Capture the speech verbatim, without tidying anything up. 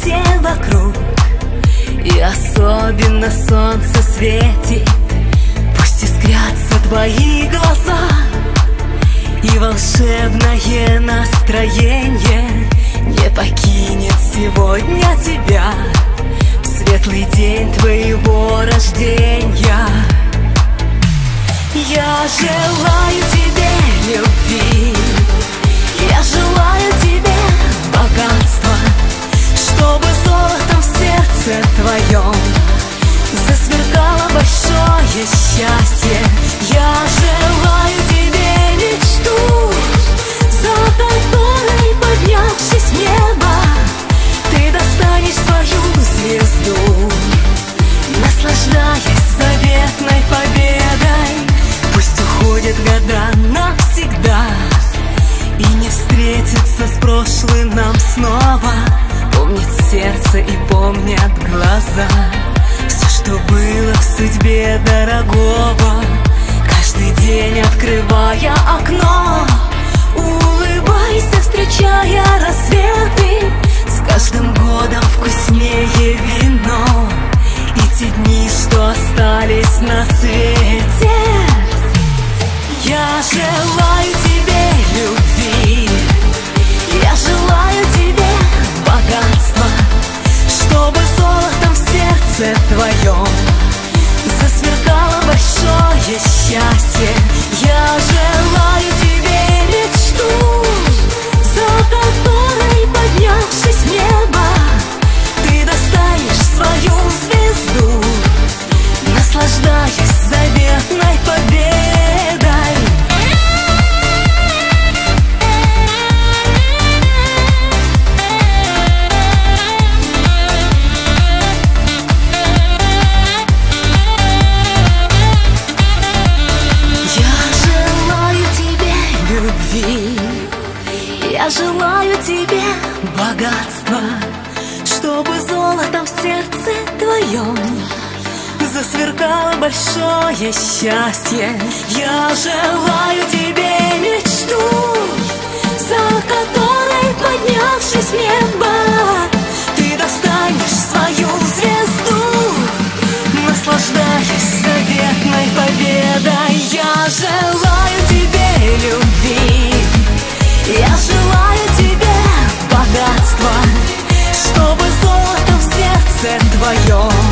все вокруг, и особенно солнце светит. Пусть искрятся твои глаза, и волшебное настроение не покинет сегодня тебя в светлый день твоего рождения. Я желаю тебе любви, я желаю тебе богатства, чтобы золотом в сердце твоем засверкало большое счастье. Я желаю тебе мечту, за которой, поднявшись в небо, ты достанешь свою звезду, наслаждаясь заветной победой. Пусть уходят года навсегда, и не встретиться с прошлым нам снова. Помнит сердце и помнят глаза все, что было в судьбе дорогого. Каждый день, открывая окно, улыбайся, встречая рассветы. С каждым годом вкуснее вино и те дни, что остались на свете. Я желаю тебе любви, я желаю тебе богатства, чтобы золотом в сердце твоем засверкало большое счастье. Я желаю тебе мечту, за которой, поднявшись в небо, ты достанешь свою звезду, наслаждаясь заветной победой. Я желаю тебе богатства, чтобы золотом в сердце твоем засверкало большое счастье. Я желаю тебе мечту, за которой, поднявшись в небо, ты достанешь свою звезду, наслаждаясь заветной победой. Я желаю тебе любви, я желаю тебе богатства, чтобы золотом в сердце твоем